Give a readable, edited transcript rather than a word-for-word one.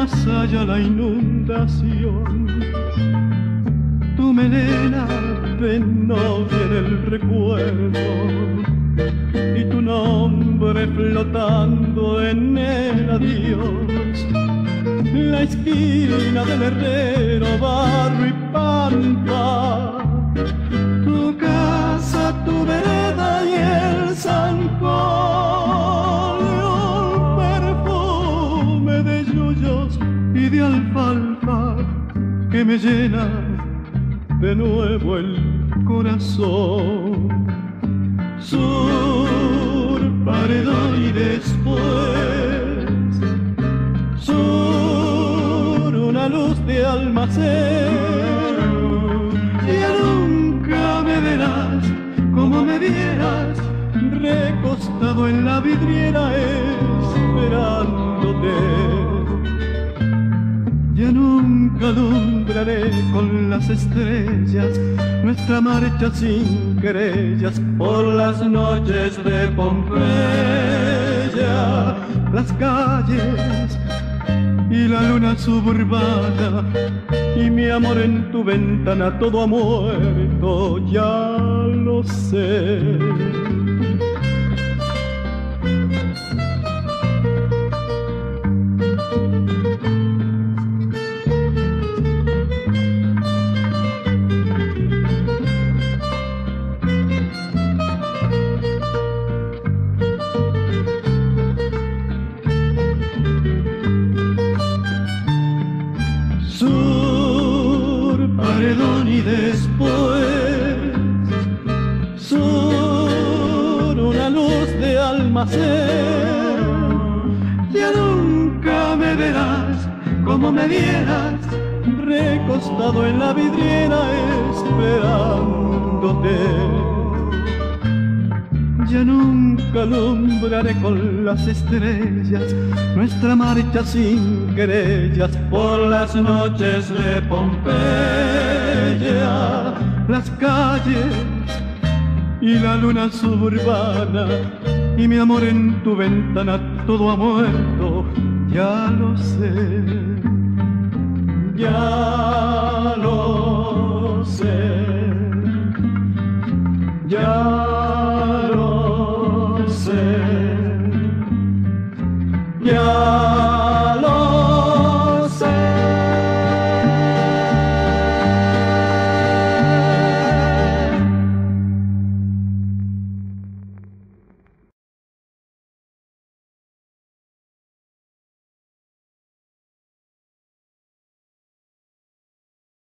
allá la inundación. Tu melena de novia en el recuerdo y tu nombre flotando en el adiós. La esquina del herrero, barro y pampa, tu casa, tu vereda y el zancón, un perfume de yuyos y de alfalfa que me llena de nuevo el corazón. Sur, paredón y después sur, una luz de almacén. Ya nunca me verás como me vieras, recostado en la vidriera esperándote. Ya nunca alumbraré con las estrellas nuestra marcha sin querellas por las noches de Pompeya. Las calles y la luna suburbana y mi amor en tu ventana, todo ha muerto, ya lo sé. Paredón y después sur, una luz de almacén. Ya nunca me verás como me vieras, recostado en la vidriera esperándote. Ya nunca alumbraré con las estrellas nuestra marcha sin querellas por las noches de Pompeya. Las calles y la luna suburbana y mi amor en tu ventana, todo ha muerto, ya lo sé, ya lo sé.